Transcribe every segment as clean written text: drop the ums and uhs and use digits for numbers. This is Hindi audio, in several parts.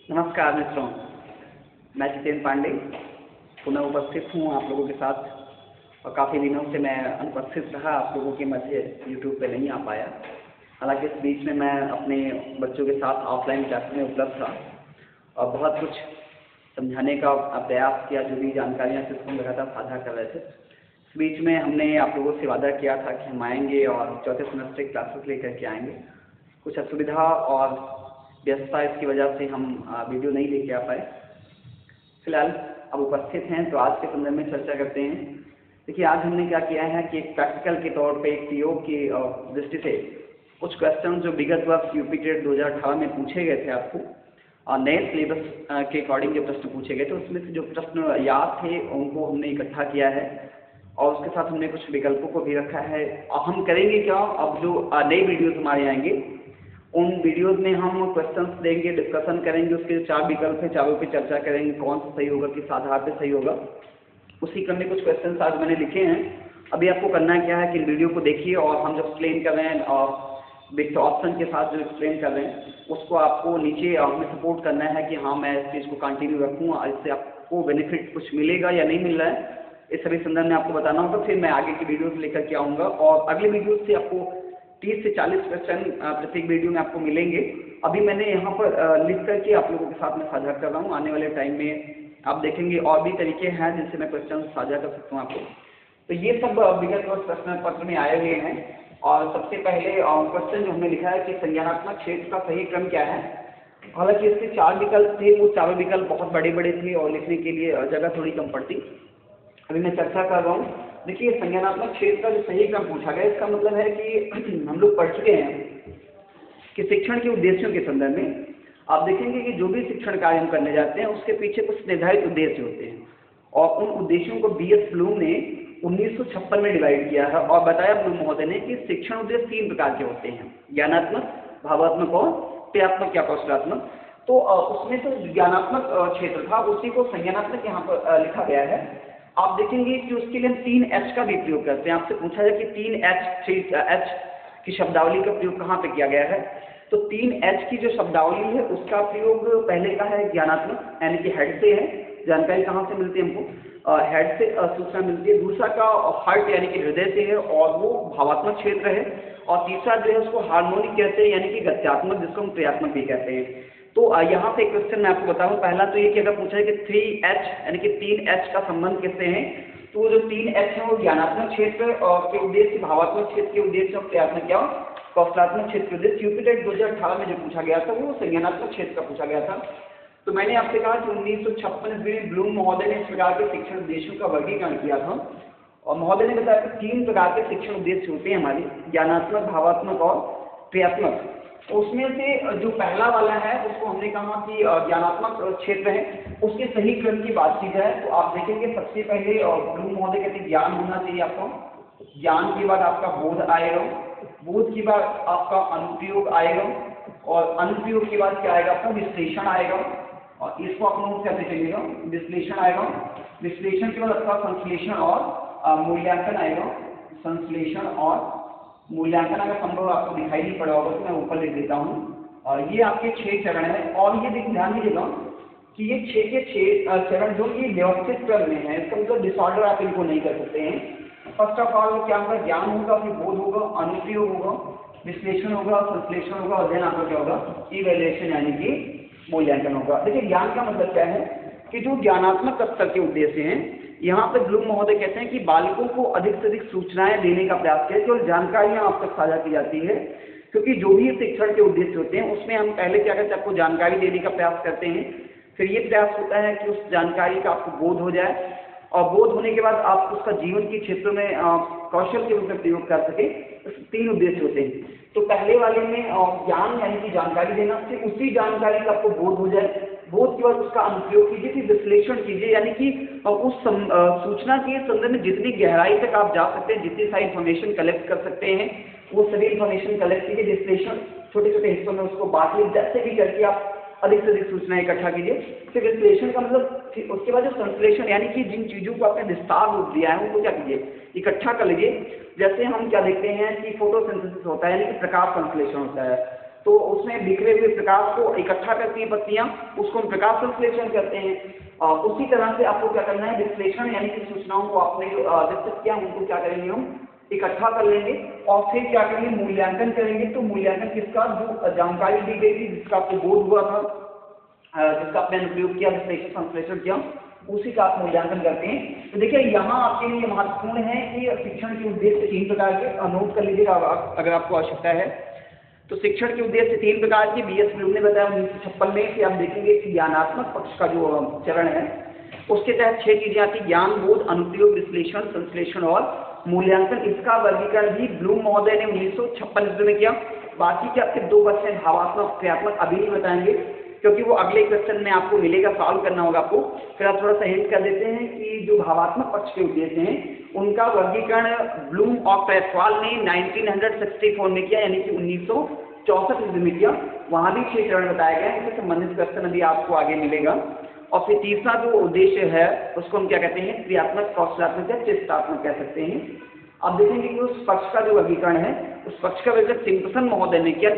नमस्कार मित्रों, मैं जितेंद्र पांडे पुनः उपस्थित हूँ आप लोगों के साथ। और काफ़ी दिनों से मैं अनुपस्थित रहा, आप लोगों के मध्य यूट्यूब पे नहीं आ पाया। हालांकि इस बीच में मैं अपने बच्चों के साथ ऑफलाइन क्लास में उपलब्ध था और बहुत कुछ समझाने का प्रयास किया, जो भी जानकारियाँ थी उसको लगातार साझा कर रहे थे। इस बीच में हमने आप लोगों से वादा किया था कि हम आएंगे और चौथे सेमेस्टर की क्लासेस लेकर के आएंगे। कुछ असुविधा और व्यस्तता इसकी वजह से हम वीडियो नहीं लेके आ पाए। फिलहाल अब उपस्थित हैं, तो आज के संदर्भ में चर्चा करते हैं। देखिए, आज हमने क्या किया है कि एक प्रैक्टिकल के तौर पे एक प्रयोग की दृष्टि से कुछ क्वेश्चन जो विगत वर्ष यूपी टेट 2018 में पूछे गए थे आपको, और नए सिलेबस के अकॉर्डिंग जो प्रश्न पूछे गए थे, उसमें से जो प्रश्न याद थे उनको हमने इकट्ठा किया है और उसके साथ हमने कुछ विकल्पों को भी रखा है। और हम करेंगे क्या, अब जो नई वीडियोज हमारे आएंगे उन वीडियोज़ में हम क्वेश्चंस देंगे, डिस्कशन करेंगे, उसके 4 विकल्प हैं, चारों पे चर्चा करेंगे, कौन सा सही होगा, किस आधार पे सही होगा। उसी क्रम में कुछ क्वेश्चंस आज मैंने लिखे हैं। अभी आपको करना क्या है कि वीडियो को देखिए और हम जो एक्सप्लेन कर रहे हैं और विथ ऑप्शन के साथ जो एक्सप्लेन कर रहे हैं उसको आपको नीचे हमें सपोर्ट करना है कि हाँ, मैं इस चीज़ को कंटिन्यू रखूँ और इससे आपको बेनिफिट कुछ मिलेगा या नहीं मिल रहा है, इस सभी संदर्भ में आपको बताना होगा। फिर मैं आगे की वीडियोज़ लेकर के आऊँगा और अगले वीडियो से आपको 30 से 40 क्वेश्चन प्रत्येक वीडियो में आपको मिलेंगे। अभी मैंने यहाँ पर लिख करके आप लोगों के साथ में साझा कर रहा हूँ। आने वाले टाइम में आप देखेंगे और भी तरीके हैं जिनसे मैं क्वेश्चन साझा कर सकता हूँ आपको। तो ये सब विगत वर्ष प्रश्न पत्र में आए हुए हैं। और सबसे पहले क्वेश्चन जो हमने लिखा है कि संज्ञानात्मक क्षेत्र का सही क्रम क्या है। हालांकि इसके 4 विकल्प थे, वो चारों विकल्प बहुत बड़े बड़े थे और लिखने के लिए जगह थोड़ी कम पड़ती। अभी मैं चर्चा कर रहा हूँ। देखिए, संज्ञानात्मक क्षेत्र का जो सही क्रम पूछा गया, इसका मतलब है कि हम लोग पढ़ चुके हैं कि शिक्षण के उद्देश्यों के संदर्भ में आप देखेंगे कि जो भी शिक्षण कार्य हम करने जाते हैं उसके पीछे कुछ निर्धारित उद्देश्य होते हैं और उन उद्देश्यों को बी.एस. ब्लूम ने 1956 में डिवाइड किया है और बताया ब्लूम महोदय ने कि शिक्षण उद्देश्य 3 प्रकार के होते हैं: ज्ञानात्मक, भावात्मक और क्रियात्मक या कौशलात्मक। तो उसमें जो ज्ञानात्मक क्षेत्र था उसी को संज्ञानात्मक यहाँ पर लिखा गया है। आप देखेंगे कि उसके लिए हम 3H का भी प्रयोग करते हैं। आपसे पूछा जाए कि 3H की शब्दावली का प्रयोग कहाँ पे किया गया है, तो 3H की जो शब्दावली है उसका प्रयोग पहले का है ज्ञानात्मक, यानी कि हेड से है, जानकारी कहाँ से मिलती है हमको, हेड से सूचना मिलती है। दूसरा का हार्ट यानी कि हृदय से है और वो भावात्मक क्षेत्र है। और तीसरा जो है उसको हार्मोनिक कहते हैं, यानी कि गत्यात्मक, जिसको हम क्रियात्मक भी कहते हैं। तो यहाँ पे क्वेश्चन मैं आपको बताऊँ। पहला तो ये कि अगर पूछा है कि 3H यानी कि 3H का संबंध किससे है, तो वो जो 3H है वो ज्ञानात्मक क्षेत्र के उद्देश्य, भावात्मक क्षेत्र के उद्देश्य और क्रियात्मक या कौशलात्मक क्षेत्र के उद्देश्य। यूपी टेट 2018 में जो पूछा गया था वो संज्ञानात्मक क्षेत्र का पूछा गया था। तो मैंने आपसे कहा कि 1956 में ब्लूम महोदय ने इस प्रकार के शिक्षण उद्देश्यों का वर्गीकरण किया था और महोदय ने बताया कि 3 प्रकार के शिक्षण उद्देश्य होते हैं हमारे: ज्ञानात्मक, भावात्मक और क्रियात्मक। उसमें से जो पहला वाला है उसको हमने कहा कि ज्ञानात्मक क्षेत्र है, उसके सही क्रम की बात की जाए तो आप देखेंगे सबसे पहले ब्लूम महोदय कहते हैं ज्ञान होना चाहिए आपको। ज्ञान के बाद आपका बोध आएगा, बोध के बाद आपका अनुप्रयोग आएगा और अनुप्रयोग के बाद क्या आएगा, आपका विश्लेषण आएगा। और इसको आप नोट करते चलिएगा, विश्लेषण आएगा। विश्लेषण के बाद आपका संश्लेषण और मूल्यांकन आएगा। संश्लेषण और मूल्यांकन अगर संभव आपको दिखाई नहीं पड़ा होगा तो मैं ऊपर लिख देता हूँ। और ये आपके 6 चरण है और ये ध्यान दीजिएगा कि ये 6 के 6 चरण जो ये व्यवस्थित क्रम में है, इसका मतलब डिसऑर्डर आप इनको नहीं कर सकते हैं। फर्स्ट ऑफ ऑल क्या होगा, ज्ञान होगा, फिर बोध होगा, अनुप्रयोग होगा, विश्लेषण होगा, संश्लेषण होगा और देन आपका क्या होगा, इवैल्यूएशन यानी कि मूल्यांकन होगा। देखिए, ज्ञान का मतलब क्या है कि जो ज्ञानात्मक स्तर के उद्देश्य हैं, यहाँ पे ब्लूम महोदय कहते हैं कि बालकों को अधिक से अधिक सूचनाएं देने का प्रयास करें, केवल जानकारियां आप तक साझा की जाती है। क्योंकि जो भी शिक्षण के उद्देश्य होते हैं उसमें हम पहले क्या करते हैं, आपको जानकारी देने का प्रयास करते हैं, फिर ये प्रयास होता है कि उस जानकारी का आपको बोध हो जाए और बोध होने के बाद आप उसका जीवन के क्षेत्र में कौशल के रूप में प्रयोग कर सके। 3 उद्देश्य होते हैं। तो पहले वाले में ज्ञान यानी कि जानकारी देना, फिर उसी जानकारी का आपको बोध हो जाए, बोध के बाद उसका अनुप्रयोग कीजिए, फिर विश्लेषण कीजिए, यानी कि उस सूचना के संदर्भ में जितनी गहराई तक आप जा सकते हैं, जितनी सारी इन्फॉर्मेशन कलेक्ट कर सकते हैं वो सभी इन्फॉर्मेशन कलेक्ट कीजिए। विश्लेषण छोटे छोटे हिस्सों में उसको बांट लीजिए, जैसे भी करके आप अधिक से अधिक सूचनाएं इकट्ठा कीजिए। फिर विश्लेषण का मतलब उसके बाद जो संश्लेषण यानी कि जिन चीज़ों को आपने विस्तार रूप दिया है उनको क्या कीजिए, इकट्ठा कर लीजिए। जैसे हम क्या देखते हैं कि फोटोसिंथेसिस होता है, यानी कि प्रकाश संश्लेषण होता है। तो उसमें बिखरे हुए प्रकाश को इकट्ठा करती हैं पत्तियां, उसको हम प्रकाश संश्लेषण कहते हैं। उसी तरह से आपको क्या करना है, विश्लेषण यानी कि सूचनाओं को आपने जो विकसित किया उनको क्या करेंगे, हम इकट्ठा कर लेंगे और फिर क्या करेंगे, मूल्यांकन करेंगे। तो मूल्यांकन किसका, जो जानकारी दी गई थी, जिसका आपको बोध हुआ था, जिसका आपने अनुप्रयोग किया, विश्लेषण संश्लेषण किया, उसी का आप मूल्यांकन करते हैं। तो देखिए यहाँ आपके लिए महत्वपूर्ण है कि शिक्षण के उद्देश्य 3 प्रकार के नोट कर लीजिएगा अगर आपको आवश्यकता है। तो शिक्षण के उद्देश्य 3 प्रकार के बी एस ब्लूम ने बताया 1956 में कि आप देखेंगे कि ज्ञानात्मक पक्ष का जो चरण है उसके तहत 6 चीजें आती, ज्ञान, बोध, अनुप्रयोग, विश्लेषण, संश्लेषण और मूल्यांकन। इसका वर्गीकरण भी ब्लूम महोदय ने 1956 में किया। बाकी के आपके 2 बच्चे भावात्मक क्रियात्मक अभी नहीं बताएंगे क्योंकि वो अगले क्वेश्चन में आपको मिलेगा, सॉल्व करना होगा आपको। फिर आप थोड़ा सा हिंट कर देते हैं कि जो भावात्मक पक्ष के उद्देश्य हैं उनका वर्गीकरण ब्लूम और क्रेथवाल ने 1964 में किया, यानी कि 1964 ईस्वी में किया। वहाँ भी 6 चरण बताए गए हैं, इससे संबंधित क्वेश्चन अभी आपको आगे मिलेगा। और फिर तीसरा जो उद्देश्य है उसको हम क्या कहते हैं, क्रियात्मक, कौशलात्मक या चेष्टात्मक कह सकते हैं। अब देखेंगे कि उस पक्ष का जो वर्गीकरण है, उस पक्ष का वर्गीकरण सिम्पसन महोदय ने किया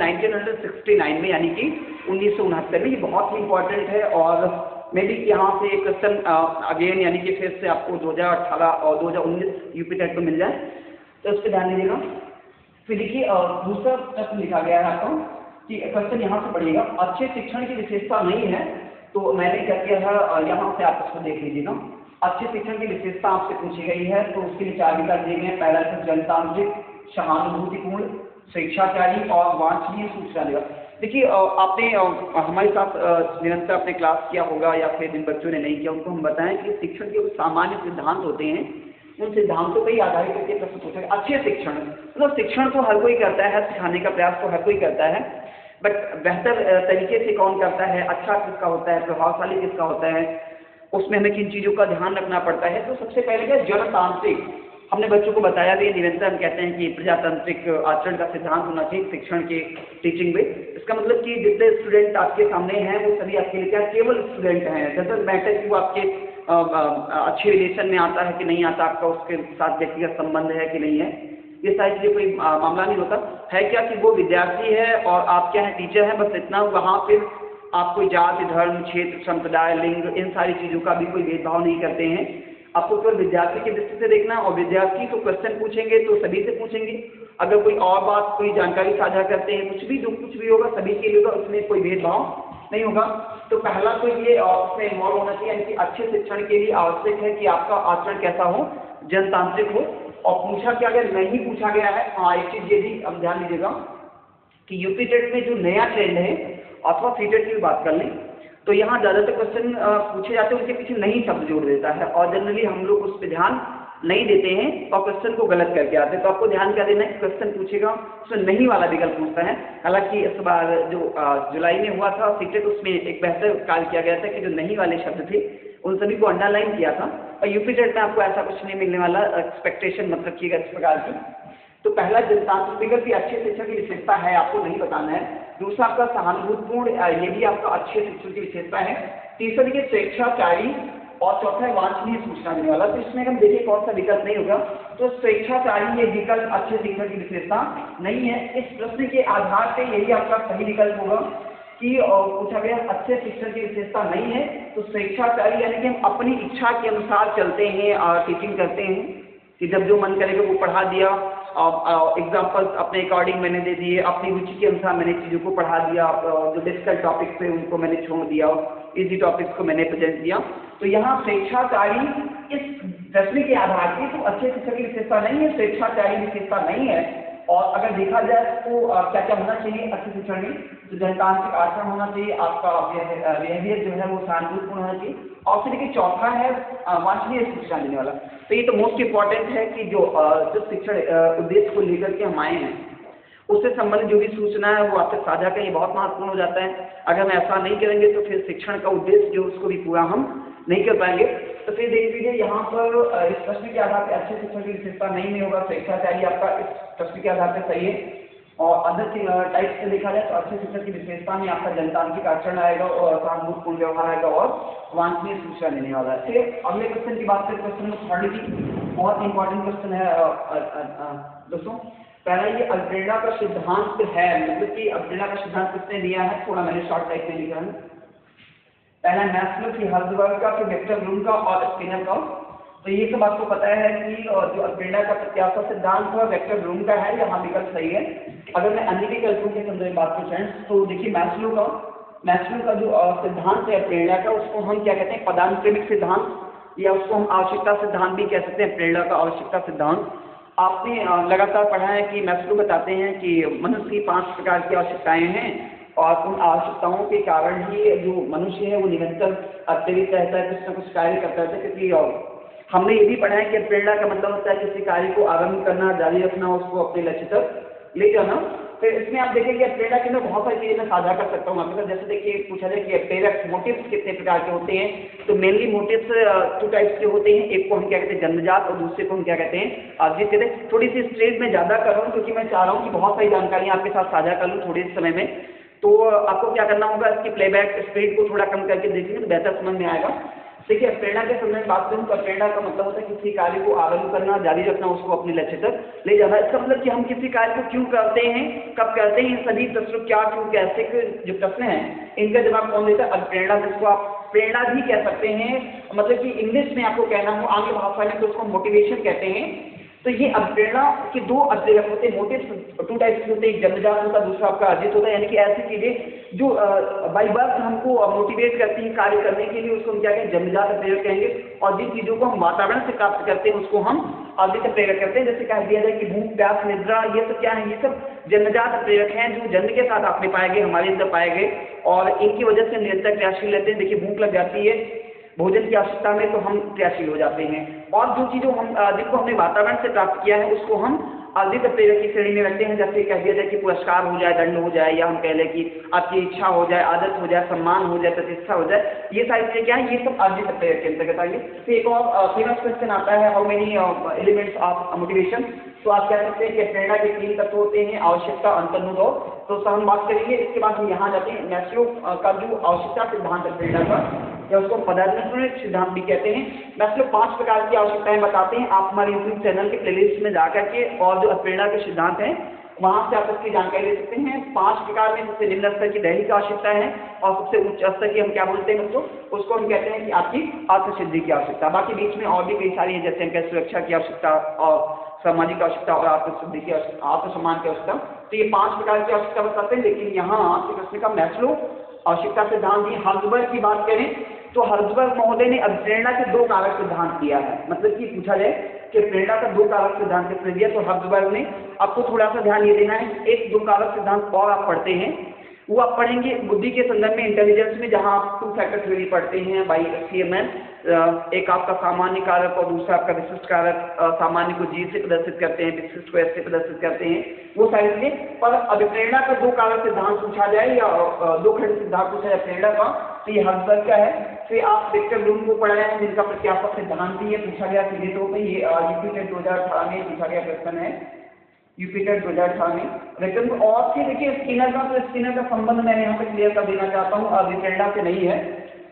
1969 में, यानी कि 1969 में। ये बहुत ही इंपॉर्टेंट है और मे भी यहाँ से एक क्वेश्चन अगेन यानी कि फिर से आपको 2018 और 2019 यूपी टेट में मिल जाए, तो उस पर ध्यान दीजिएगा। फिर देखिए दूसरा प्रश्न लिखा गया है आपको कि क्वेश्चन यहाँ से पढ़िएगा, अच्छे शिक्षण की विशेषता नहीं है। तो मैंने क्या किया है, यहाँ से आप उसको देख लीजिएगा। अच्छे शिक्षण की विशेषता आपसे पूछी गई है, तो उसके लिए 4 विकल्प दिए गए हैं। पहला है जनतांत्रिक, सहानुभूतिपूर्ण, स्वेच्छाचारी और वांछनीय सूचना देगा। देखिए आपने हमारे साथ निरंतर अपने क्लास किया होगा या फिर जिन बच्चों ने नहीं किया उनको हम बताएं कि शिक्षण के कुछ सामान्य सिद्धांत होते हैं, उन सिद्धांतों पर ही आधारित करके प्रश्न पूछेगा। अच्छे शिक्षण मतलब शिक्षण तो हर कोई करता है, सिखाने का प्रयास तो हर कोई करता है, बट बेहतर तरीके से कौन करता है, अच्छा किसका होता है, प्रभावशाली किसका होता है, उसमें हमें किन चीज़ों का ध्यान रखना पड़ता है। तो सबसे पहले क्या, जनतांत्रिक। हमने बच्चों को बताया भी, निरंतर हम कहते हैं कि प्रजातांत्रिक आचरण का सिद्धांत होना चाहिए शिक्षण के टीचिंग में। इसका मतलब कि जितने स्टूडेंट आपके सामने हैं वो सभी आपके लिए क्या केवल स्टूडेंट हैं। डजंट मैटर कि वो आपके अच्छे रिलेशन में आता है कि नहीं आता, आपका उसके साथ व्यक्तिगत संबंध है कि नहीं है, ये सारी चीज़ें कोई मामला नहीं होता है। क्या कि वो विद्यार्थी है और आप क्या है, टीचर हैं, बस इतना। वहाँ फिर आप कोई जाति, धर्म, क्षेत्र, संप्रदाय, लिंग, इन सारी चीज़ों का भी कोई भेदभाव नहीं करते हैं। आपको केवल विद्यार्थी की दृष्टि से देखना, और विद्यार्थी तो क्वेश्चन पूछेंगे तो सभी से पूछेंगे। अगर कोई और बात, कोई जानकारी साझा करते हैं, कुछ भी जो कुछ भी होगा सभी के लिए होगा, उसमें कोई भेदभाव नहीं होगा। तो पहला तो ये उसमें इन्वॉल्व होना चाहिए, यानी कि अच्छे शिक्षण के लिए आवश्यक है कि आपका आचरण कैसा हो, जनतांत्रिक हो। और पूछा क्या, अगर नहीं पूछा गया है, हाँ एक चीज़ ये भी अब ध्यान दीजिएगा कि यूपी टेट में जो नया ट्रेंड है, अथवा सीटेट की बात कर लें तो यहाँ ज़्यादातर क्वेश्चन पूछे जाते हैं, उनके पीछे नहीं शब्द जोड़ देता है और जनरली हम लोग उस पर ध्यान नहीं देते हैं और क्वेश्चन को गलत करके आते हैं। तो आपको ध्यान क्या देना है, क्वेश्चन पूछेगा उसमें नहीं वाला विकल्प पूछता है। हालांकि इस बार जो जुलाई में हुआ था सीटेट, उसमें एक बेहतर कार्य किया गया था कि जो नहीं वाले शब्द थे उन सभी को अंडरलाइन किया था। और यूपी टेट में आपको ऐसा कुछ नहीं मिलने वाला, एक्सपेक्टेशन मत रखिएगा इस प्रकार की। तो पहला जनतांत्रिक विकल्प की अच्छे शिक्षण की विशेषता है, आपको नहीं बताना है। दूसरा आपका सहानुभूतिपूर्ण, ये भी आपका अच्छे शिक्षण की विशेषता है। तीसरा देखिए स्वेच्छाचारी, और चौथा है वांछनीय सूचना देने वाला। तो इसमें हम देखिए कौन सा विकल्प नहीं होगा, तो स्वेच्छाचारी ये विकल्प अच्छे शिक्षण की विशेषता नहीं है। इस प्रश्न के आधार पर यही आपका सही विकल्प होगा कि पूछा गया अच्छे शिक्षण की विशेषता नहीं है। तो स्वेच्छाचारी यानी कि हम अपनी इच्छा के अनुसार चलते हैं और टीचिंग करते हैं कि जब जो मन करेगा वो पढ़ा दिया, एग्जाम्पल्स अपने अकॉर्डिंग मैंने दे दिए, अपनी रुचि के अनुसार मैंने चीज़ों को पढ़ा दिया, जो डिफिकल्ट टॉपिक्स थे उनको मैंने छोड़ दिया, इजी टॉपिक्स को मैंने प्रेजेंट किया। तो यहाँ स्वेच्छाचारी इस प्रश्न के आधार पर तो अच्छे शिक्षण की विशेषता नहीं है, स्वेच्छाचारी विशेषता नहीं है। और अगर देखा जाए तो क्या क्या होना चाहिए अच्छे शिक्षण में, तो जनतांत्रिक आचरण होना चाहिए, आपका बिहेवियर जो है वो सहानुभूतिपूर्ण होना चाहिए, और फिर देखिए चौथा है वांछनीय सूचना देने वाला। तो ये तो मोस्ट इम्पॉर्टेंट है कि जो शिक्षण उद्देश्य को लेकर के हम आए हैं उससे संबंधित जो भी सूचना है वो आपसे साझा करें, बहुत महत्वपूर्ण हो जाता है। अगर हम ऐसा नहीं करेंगे तो फिर शिक्षण का उद्देश्य जो उसको भी पूरा हम नहीं कर पाएंगे। तो फिर देख लीजिए यहाँ पर इस प्रश्न के आधार पर अच्छे शिक्षण की विशेषता नहीं होगा, स्वेच्छाचारी आपका इस प्रश्न के आधार पर सही है। और अदर टाइप से देखा जाए तो अच्छे शिक्षण की विशेषता में आपका जनतांत्रिक आचरण आएगा और सहानुभूतिपूर्ण व्यवहार आएगा और वांछनीय सूचना देने वाला है। फिर अगले क्वेश्चन की बात करें, क्वेश्चन नंबर 30, बहुत इंपॉर्टेंट क्वेश्चन है दोस्तों। पहला ये अल्ब्रेडा का सिद्धांत है, मतलब कि अल्ब्रेडा का सिद्धांत किसने दिया है, थोड़ा मैंने शॉर्ट टाइप में लिखा है। पहला मैस्लो, फिर हर्ट्ज़बर्ग का, फिर वेक्टर ब्लूम का और स्किनर का। तो ये सब आपको पता है कि जो अल्ब्रेडा का प्रत्याशा सिद्धांत है वेक्टर ब्लूम का है, यहाँ विकल्प सही है। अगर मैं अन्य विकल्पों के संदर्भ में बात करूं फ्रेंड्स, तो देखिए मैस्लो का जो सिद्धांत है अल्ब्रेडा का, उसको हम क्या कहते हैं, पदानुक्रमिक सिद्धांत, या उसको हम आवश्यकता सिद्धांत भी कह सकते हैं। अल्ब्रेडा का आवश्यकता सिद्धांत आपने लगातार पढ़ा है कि मैस्लो बताते हैं कि मनुष्य की 5 प्रकार की आवश्यकताएं हैं, और उन आवश्यकताओं के कारण ही जो मनुष्य है वो निरंतर प्रेरित रहता है, कुछ न कुछ कार्य करता है। क्योंकि हमने ये भी पढ़ा है कि प्रेरणा का मतलब होता है किसी कार्य को आरंभ करना, जारी रखना, उसको अपने लक्ष्य तक ले जाना। फिर इसमें आप देखेंगे प्रेरणा के अंदर बहुत सारी चीजें मैं साझा कर सकता हूँ आपके साथ। जैसे देखिए पूछा जाए कि प्रेरक मोटिव्स कितने प्रकार के होते हैं, तो मेनली मोटिव्स 2 टाइप्स के होते हैं। एक को हम क्या कहते हैं जन्मजात, और दूसरे को हम क्या कहते हैं अर्जित कहते हैं। थोड़ी सी स्ट्रेट में ज्यादा कर रहा हूँ क्योंकि मैं चाह रहा हूँ कि बहुत सारी जानकारी आपके साथ साझा कर लूँ थोड़े समय में। तो आपको क्या करना होगा, इसकी प्लेबैक स्पीड को थोड़ा कम करके देखेंगे तो बेहतर समझ में आएगा। देखिए प्रेरणा के संदर्भ में बात करूं तो प्रेरणा का मतलब होता है किसी कार्य को आरंभ करना, जारी रखना, उसको अपने लक्ष्य तक ले जाना। इसका मतलब कि हम किसी कार्य को क्यों करते हैं, कब करते हैं, सभी प्रश्नों क्या, क्यों, कैसे के जो प्रश्न हैं इनका जवाब कौन देता है, प्रेरणा, जिसको आप प्रेरणा भी कह सकते हैं। मतलब कि इंग्लिश में आपको कहना हो, आंग्ल भाषा में तो उसको मोटिवेशन कहते हैं। तो ये प्रेरणा के 2 अध्ययन होते हैं, मोटिव 2 टाइप्स के होते हैं, एक जन्मजात होता है, दूसरा आपका अर्जित होता है। यानी कि ऐसी चीजें जो बाई बर्थ हमको मोटिवेट करती हैं कार्य करने के लिए, उसको हम क्या कहेंगे, जन्मजात प्रेरक कहेंगे। और जिन चीजों को हम वातावरण से प्राप्त करते हैं उसको हम अर्जित प्रेरक करते हैं। जैसे कह दिया जाए कि भूख, प्यास, निद्रा, ये सब क्या है, ये सब जन्मजात प्रेरक हैं जो जन्म के साथ आपने पाए गए, हमारे अंदर पाए गए, और इनकी वजह से निरंतर क्रियाशील रहते हैं। देखिए भूख लग जाती है भोजन की आवश्यकता में, तो हम क्रियाशील हो जाते हैं। और जो चीजों जिनको हमने वातावरण से प्राप्त किया है उसको हम अर्जित प्रेरक की श्रेणी में रखते हैं। जैसे कह दिया जाए कि पुरस्कार हो जाए, दंड हो जाए, या हम कह लें कि आपकी इच्छा हो जाए, आदत हो जाए, सम्मान हो जाए, प्रतिष्ठा हो जाए, ये सारी चीजें क्या है, ये सब अर्जित प्रेरक के अंतर्गत आएंगे। तो एक और फेमस क्वेश्चन आता है, how many elements of motivation. तो आप कह सकते हैं कि प्रेरणा के 3 तत्व होते हैं, आवश्यकता, अंतर्मुद और। तो हम बात करेंगे, इसके बाद हम यहाँ जाते हैं मैस्लो का जो आवश्यकता सिद्धांत है प्रेरणा का, या उसको पदानुक्रमिक सिद्धांत भी कहते हैं। मैस्लो 5 प्रकार की आवश्यकताएं बताते हैं। आप हमारे यूट्यूब चैनल के प्लेलिस्ट में जाकर के और जो प्रेरणा के सिद्धांत हैं वहां से आप इसकी जानकारी ले सकते हैं। 5 प्रकार में सबसे निम्न स्तर की दैहिक आवश्यकता है, और सबसे उच्च स्तर की हम क्या बोलते हैं उसको हम कहते हैं कि आपकी आत्मसिद्धि की आवश्यकता। बाकी बीच में और भी कई सारी है, जैसे हम कहते सुरक्षा की आवश्यकता और सामाजिक आवश्यकता और आत्मसिद्धि की आत्मसम्मान की आवश्यकता। तो ये 5 प्रकार की आवश्यकता बताते हैं। लेकिन यहाँ प्रश्न का मैस्लो आवश्यकता सिद्धांत ये हर्ट्ज़बर्ग की बात करें तो हर्ट्ज़बर्ग महोदय ने प्रेरणा के 2 कारक सिद्धांत दिया है। मतलब कि पूछा जाए कि प्रेरणा का 2 कारक सिद्धांत किसने दिया, तो हर्ट्ज़बर्ग ने। आपको थोड़ा सा ध्यान ये देना है, एक 2 कारक सिद्धांत और आप पढ़ते हैं, वो आप पढ़ेंगे बुद्धि के संदर्भ में, इंटेलिजेंस में, जहां आप 2 फैक्टर थ्योरी पढ़ते हैं बाई सीएमएन। एक आपका सामान्य कारक और दूसरा आपका विशिष्ट कारक। सामान्य को जी से प्रदर्शित करते हैं, विशिष्ट को एस से प्रदर्शित करते हैं, वो सारी चीजें। पर अभिप्रेरणा का 2 कारक सिद्धांत पूछा जाए या 2 खंड सिद्धांत पूछा जाए प्रेरणा का, तो ये हर्ट्ज़बर्ग का है। फिर आप वेक्टर ब्लूम को पढ़ाए हैं जिनका प्रत्याशा सिद्धांत भी ये पूछा गया सीधे तौर पर। ये यूपीटेट 2018 में पूछा गया प्रश्न है, यूपीटेट 2018 में वेक्टर। और फिर देखिए स्किनर का, तो स्किनर का संबंध मैं यहाँ पे क्लियर कर देना चाहता हूँ, अभिप्रेरणा से नहीं है।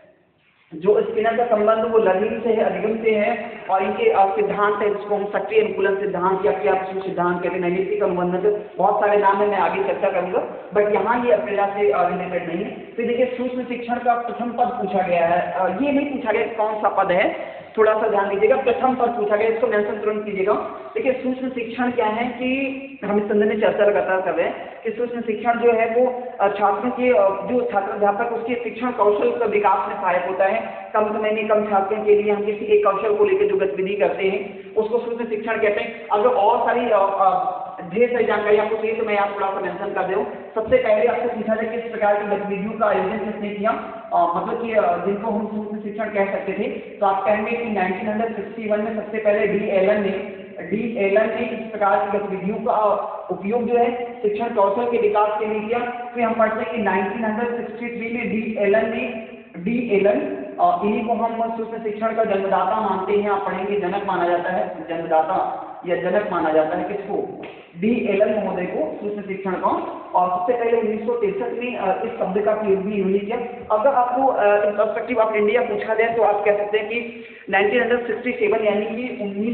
जो स्किनर का संबंध वो लर्निंग से है, अधिगम से है, और इनके सिद्धांत है जिसको हम सक्रिय अनुकूलन सिद्धांत या क्रियाशील सिद्धांत कहते हैं, नैमित्तिक अनुबंधन से बहुत सारे नाम है, मैं आगे चर्चा करूंगा, बट यहाँ ये प्रेरणा से रिलेटेड नहीं है। फिर देखिए सूक्ष्म शिक्षण का प्रथम पद पूछा गया है, ये नहीं पूछा गया कौन सा पद है, थोड़ा सा ध्यान दीजिएगा, प्रथम पद पूछा गया, इसको मेंशन तुरंत कीजिएगा। देखिए सूक्ष्म शिक्षण क्या है कि हम इस संदर्भ में चर्चा लगातार कर रहे हैं कि सूक्ष्म शिक्षण जो है वो छात्रों के जो छात्र अध्यापक उसके शिक्षण कौशल का विकास में सहायक होता है। कम समय में कम छात्रों के लिए हम किसी एक कौशल को लेकर जो गतिविधि करते हैं उसको सूक्ष्म शिक्षण कहते हैं। अगर और सारी ढेर सारी जानकारी आपको चाहिए तो मैं यहाँ थोड़ा सा मेंशन कर दूँ। सबसे पहले आपसे पूछा जाए किस प्रकार की गतिविधियों का आयोजन किसने किया, मतलब कि जिनको हम सूक्ष्म शिक्षण कह सकते थे, तो आप कहेंगे कि 1961 में सबसे पहले डी एलन ने इस प्रकार की गतिविधियों का उपयोग जो है शिक्षण कौशल के विकास के लिए किया। फिर हम पढ़ते हैं कि 1963 में डी एलन इन्हीं को हम सूक्ष्म शिक्षण का जन्मदाता मानते हैं। आप पढ़ेंगे जनक माना जाता है, जन्मदाता या जनक माना जाता है किसको, DLL महोदय को सूक्ष्म शिक्षण का, और सबसे पहले 1963 में इस शब्द का प्रयोग भी इन्होंने किया। अगर आपको पर्सपेक्टिव ऑफ इंडिया पूछा जाए तो आप कह सकते हैं कि 1967 यानी कि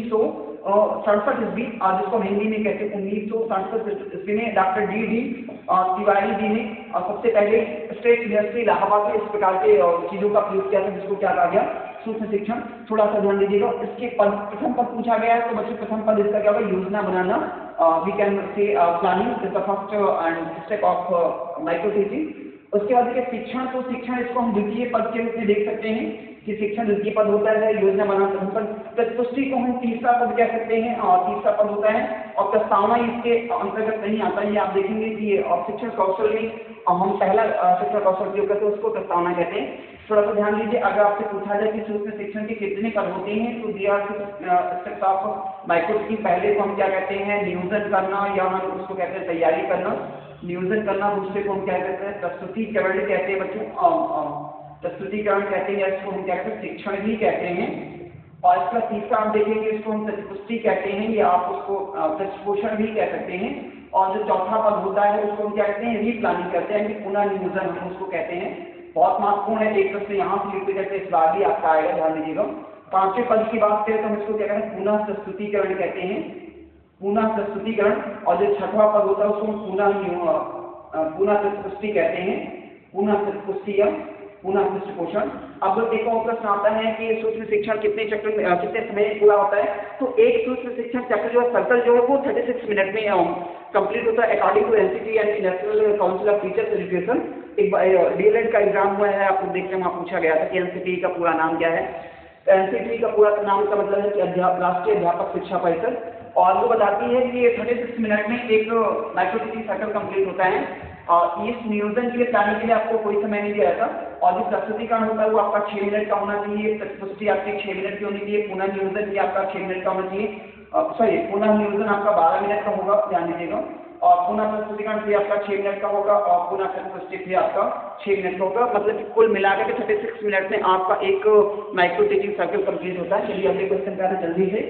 1967 ईस्वी, जिसको हम हिंदी में कहते हैं 1967 ईस्वी में डॉक्टर D.D. तिवारी जी ने सबसे पहले स्टेट यूनिवर्सिटी इलाहाबाद में इस प्रकार के चीजों का प्रयोग किया था, जिसको क्या कहा गया, सूक्ष्म शिक्षण। थोड़ा सा ध्यान दीजिएगा, इसके प्रथम पद पूछा गया है तो बच्चों प्रथम पद इसका क्या होगा, योजना बनाना, we can say planning is the first and step of micro teaching. उसके बाद देखिए शिक्षण, तो शिक्षण इसको हम द्वितीय पद के रूप में देख सकते हैं कि शिक्षण द्वितीय पद होता है, योजना बनाना प्रथम पद, प्रस्तुति को हम तीसरा पद कह सकते हैं और तीसरा पद होता है, और प्रस्तावना इसके अंतर्गत नहीं आता है। आप देखेंगे कि शिक्षण कौशल में हम पहला शिक्षण कौशल उपयोग करते हैं, उसको प्रस्तावना कहते हैं। थोड़ा सा ध्यान दीजिए, अगर आपसे पूछा जाए कि सूक्ष्म शिक्षण के कितने पद होते हैं तो दिया स्टेप्स ऑफ माइक्रो टीचिंग। पहले को हम क्या कहते हैं, नियोजन करना, या हम उसको कहते हैं तैयारी करना, नियोजन करना। दूसरे को हम क्या कहते हैं, प्रस्तुतिकरण कहते हैं बच्चों, प्रस्तुतिकरण कहते हैं, इसको हम क्या कहते हैं, शिक्षण भी कहते हैं। और इसका तीसरा हम देखेंगे, इसको हम प्रतिपुष्टि कहते हैं, या आप उसको पृष्ठपोषण भी कह सकते हैं। और जो चौथा पद होता है उसको हम क्या कहते हैं, रीप्लानिंग करते हैं, पुनः नियोजन हम उसको कहते हैं। बहुत महत्वपूर्ण है, एक प्रश्न यहाँ से लिखते जाते इस बार भी आपका आएगा, ध्यान दीजिएगा। पांचवें पद की बात करें तो हम इसको क्या कहते हैं, पुनः प्रस्तुतिकरण कहते हैं, पुनः प्रस्तुतिकरण। और जो छठवां पद होता है उसको हम पुनः प्रतिपुष्टि कहते हैं, पुनः प्रतिपुष्टि या पुनः पृष्ठपोषण। अब एक और प्रश्न आता है कि सूक्ष्म शिक्षण कितने चक्र में कितने समय में पूरा होता है, तो एक सूक्ष्म शिक्षण चक्र जो है सर्कल जो है वो 36 मिनट में कंप्लीट होता है अकॉर्डिंग टू NCT यानी national council of teachers education. एक DLED का एग्जाम हुआ है, आपको देखने में पूछा गया था कि NCT का पूरा नाम क्या है। NCT का पूरा नाम का मतलब है कि राष्ट्रीय अध्यापक शिक्षा परिषद, और वो बताती है कि 36 मिनट में एक माइक्रो टीचिंग सर्कल कंप्लीट होता है। और इस नियोजन के लिए प्लानिंग के लिए आपको कोई समय नहीं दिया जाता। और जो प्रस्तुतिकरण होता है वो आपका 6 मिनट का होना चाहिए, प्रस्तुति आपकी 6 मिनट की होनी चाहिए, पुनः नियोजन भी आपका 6 मिनट का होना चाहिए, पुनः नियोजन आपका 12 मिनट का होगा, ध्यान दीजिएगा। और पुनः प्रस्तुतिकरण भी आपका 6 मिनट का होगा, और पुनः प्रस्तुति भी आपका 6 मिनट का होगा। मतलब कि कुल मिलाकर के 36 मिनट में आपका एक माइक्रो टीचिंग सर्कल कंप्लीट होता है। चलिए अगले क्वेश्चन का जल्दी से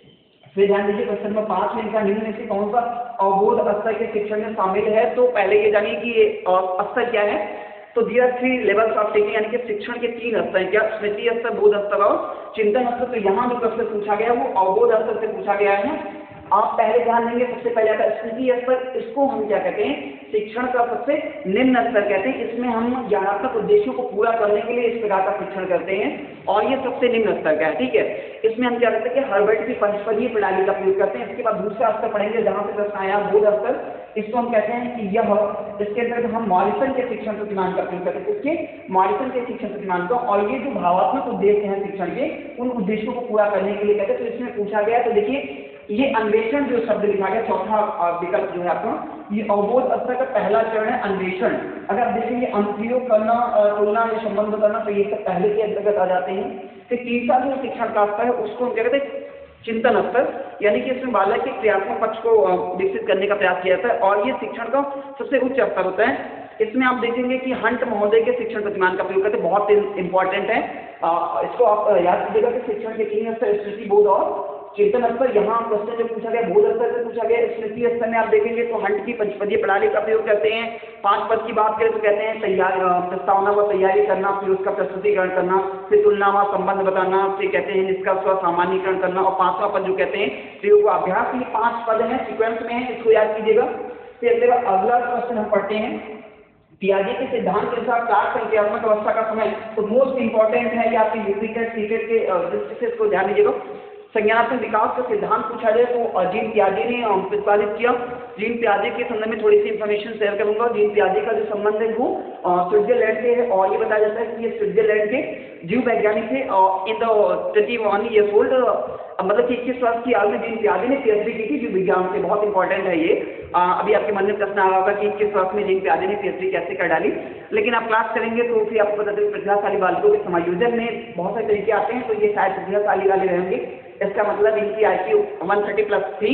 फिर ध्यान दीजिए, क्वेश्चन नंबर 5 में इनका निम्न में से कौन सा अवबोध स्तर के शिक्षण में शामिल है। तो पहले ये जानिए कि ये स्तर क्या है। तो दिया 3 लेवल्स ऑफ टीचिंग, यानी कि शिक्षण के 3 स्तर हैं, क्या, स्मृति स्तर, बोध स्तर और चिंतन स्तर। तो यहाँ जो प्रश्न पूछा गया वो अवबोध स्तर से पूछा गया है। आप पहले ध्यान देंगे, सबसे पहले आता है स्मृति स्तर। इसको हम क्या कहते हैं, शिक्षण का सबसे निम्न स्तर कहते हैं। इसमें हम ज्ञानात्मक उद्देश्यों को पूरा करने के लिए इस प्रकार का शिक्षण करते हैं, और ये सबसे निम्न स्तर का है, ठीक है। इसमें हम क्या करते हैं कि हर्बर्ट की पंचपदीय प्रणाली का प्रयोग करते हैं। इसके बाद दूसरा स्तर पढ़ेंगे जहाँ से प्रश्न आया, बोध स्तर। इसको हम कहते हैं कि यह, इसके अंतर्गत हम मॉरिसन के शिक्षण प्रतिमान का प्रयोग करते हैं, इसके मॉरिसन के शिक्षण प्रतिमान का। और ये जो भावात्मक उद्देश्य हैं शिक्षण के, उन उद्देश्यों को पूरा करने के लिए कहते हैं। तो इसमें पूछा गया, तो देखिए ये अन्वेषण जो शब्द लिखा गया, चौथा विकल्प जो है आपका, ये अवबोध स्तर का पहला चरण है, अन्वेषण। अगर आप देखेंगे अनुप्रयोग करना, तुलना या संबंध करना, तो ये सब पहले के अंतर्गत आ जाते हैं। फिर तीसरा जो शिक्षण का स्तर है उसको हम क्या कहते हैं, चिंतन स्तर, यानी कि इसमें बालक के क्रियात्मक पक्ष को विकसित करने का प्रयास किया जाता है, और ये शिक्षण का सबसे उच्च स्तर होता है। इसमें आप देखेंगे कि हंट महोदय के शिक्षण प्रतिमान का प्रयोग करते हैं, बहुत इंपॉर्टेंट है। इसको आप याद कीजिएगा कि शिक्षण के 3 स्तर, स्मृति, बोध और चिंतन स्तर। यहाँ क्वेश्चन जो पूछा गया बोध स्तर से पूछा गया। स्मृति स्तर में आप देखेंगे तो हंट की पंचपदीय प्रणाली का प्रयोग करते हैं। 5 पद की बात करें तो कहते हैं तैयारी, प्रस्तावना व तैयारी करना, फिर उसका प्रस्तुतिकरण करना, फिर तुलना व संबंध बताना, फिर कहते हैं निष्कर्ष व सामान्यीकरण करना, और 5वां पद जो कहते हैं प्रयोग व अभ्यास। ये 5 पद हैं, सीक्वेंस में है, इसको याद कीजिएगा। फिर अगला क्वेश्चन हम पढ़ते हैं, पियाजे के सिद्धांत के अनुसार प्राक संख्यात्मक अवस्था का समय। तो मोस्ट इंपॉर्टेंट है कि आपके यूपीटेट सीटेट के दृष्टि से इसको ध्यान दीजिएगा। संज्ञानात्मक विकास का सिद्धांत पूछा जाए तो जीन पियाजे ने प्रतिपादित किया। जीन पियाजे के संबंध में थोड़ी सी इन्फॉर्मेशन शेयर करूंगा। जीन पियाजे का जो संबंध है वो स्विट्जरलैंड से है, और ये बताया जाता है कि ये स्विट्जरलैंड के जीव वैज्ञानिक थे। इन द 21 ईयर्स ओल्ड, मतलब कि 21 वर्ष की आयु में जीन पियाजे ने पीएचडी की थी जीव विज्ञान से। बहुत इंपॉर्टेंट है ये। अभी आपके मन में प्रश्न आ रहा होगा कि 21 वर्ष में जीन पियाजे ने पीएचडी कैसे कर डाली, लेकिन आप क्लास करेंगे तो फिर आपको पता चलेगा प्रतिभाशाली बालकों के समायोजन में बहुत सारे तरीके आते हैं, तो ये शायद प्रतिभाशाली वाले रहेंगे। इसका मतलब इनकी IQ 130+ थी।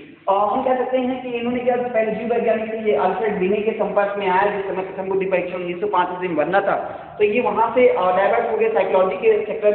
हम कह सकते हैं कि इन्होंने क्या, पहले जीव वैज्ञानिक से ये अल्फ्रेड बिने के संपर्क में आया, जिस समय प्रथम बुद्धि परीक्षण 1905 में बनना था, तो ये वहाँ से डाइवर्ट हो गए साइकोलॉजी के सेक्टर में।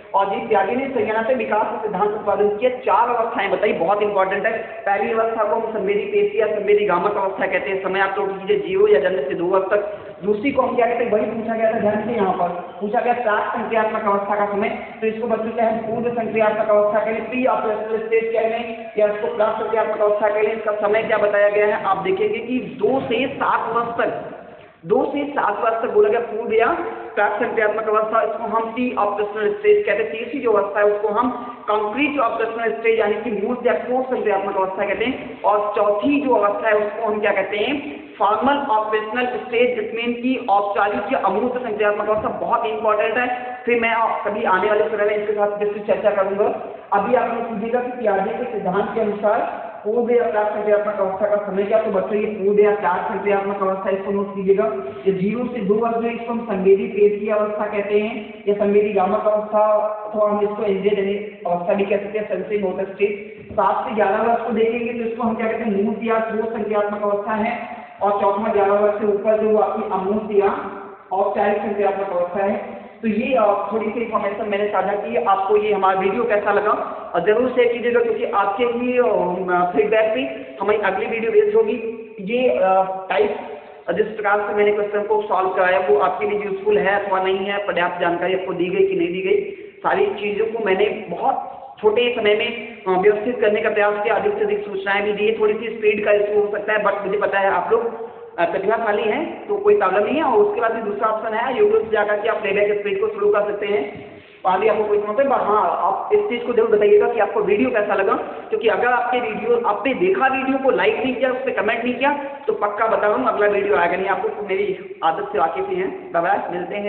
और जी त्यागी ने संज्ञाना से विकास का सिद्धांत उत्पादन किया। 4 अवस्थाएं बताई, बहुत इंपॉर्टेंट है। पहली अवस्था को हम संवेदी पेशी या संवेदी गामक अवस्था कहते हैं, समय आप लोग कीजिए 0 या जन्म से 2 वर्ष तक। दूसरी को हम क्या कहते हैं, वही पूछा गया था ध्यान से, यहाँ पर पूछा गया प्राक संक्रियात्मक अवस्था का समय, तो इसको बच्चों क्या है पूर्व संक्रियात्मक अवस्था के लिए, प्री ऑपरेशनल स्टेज कह लें या इसको प्राक संक्रियात्मक अवस्था के लिए। इसका समय क्या बताया गया है, आप देखेंगे कि 2 से 7 वर्ष तक, 2 से 7 वर्ष तक बोला गया पूर्व या प्राक संक्रियात्मक अवस्था, इसको हम प्री ऑपरेशनल स्टेज कहते हैं। तीसरी जो अवस्था है उसको हम कंक्रीट ऑपरेशनल स्टेज यानी कि मूर्त या ठोस संक्रियात्मक अवस्था कहते हैं। और चौथी जो अवस्था है उसको हम क्या कहते हैं, फॉर्मल ऑपरेशनल स्टेज, इसमें की औपचारिक या अमूर्त संक्रियात्मक अवस्था बहुत इंपॉर्टेंट है। फिर मैं कभी आने वाले समय में इसके साथ विस्तृत चर्चा करूंगा। अभी आप लोग कीजिएगा कि त्यागी के सिद्धांत के अनुसार पूर्व या प्राक संक्रियात्मक अवस्था का समय क्या, तो बच्चों ये पूर्व या प्राक संक्रियात्मक अवस्था इसको नोट कीजिएगा। ये 0 से 2 वर्ष जो इसको हम संवेदी पेशी अवस्था कहते हैं या संवेदी गामक अवस्था, अथवा हम इसको एंजियोजेनिक अवस्था भी कह सकते हैं, सेंसिंग मोटर स्टेज। 7 से 11 वर्ष को देखेंगे तो इसको हम क्या कहते हैं, मूर्त या ठोस संक्रियात्मक अवस्था है। और चौथा 11 वर्ष से ऊपर जो आपकी अमूर्त या औपचारिक संक्रियात्मक अवस्था है। तो ये थोड़ी सी इन्फॉर्मेशन मैंने साझा की। आपको ये हमारा वीडियो कैसा लगा और जरूर शेयर कीजिएगा, क्योंकि आपके ही फीडबैक पे हमारी अगली वीडियो बेस्ड होगी। ये टाइप जिस प्रकार से मैंने क्वेश्चन को सॉल्व कराया वो आपके लिए यूजफुल है अथवा नहीं है, पर्याप्त जानकारी आपको दी गई कि नहीं दी गई, सारी चीज़ों को मैंने बहुत छोटे समय में व्यवस्थित करने का प्रयास किया। अधिक से अधिक सूचनाएं भी दी, थोड़ी सी स्पीड का इशू हो सकता है, बट मुझे पता है आप लोग प्रतिभाशाली हैं तो कोई प्रॉब्लम नहीं है। और उसके बाद भी दूसरा ऑप्शन है यूट्यूब से जाकर के आप प्लेबैक स्पीड को शुरू कर सकते हैं। आगे आपको कोई समझ, हाँ आप इस चीज़ को जरूर बताइएगा कि आपको वीडियो कैसा लगा, क्योंकि अगर आपने देखा वीडियो को लाइक नहीं किया, उस पर कमेंट नहीं किया, तो पक्का बता रहा हूँ अगला वीडियो आएगा नहीं। आपको मेरी आदत से वाकिफ ही हैं। बाय बाय, मिलते हैं।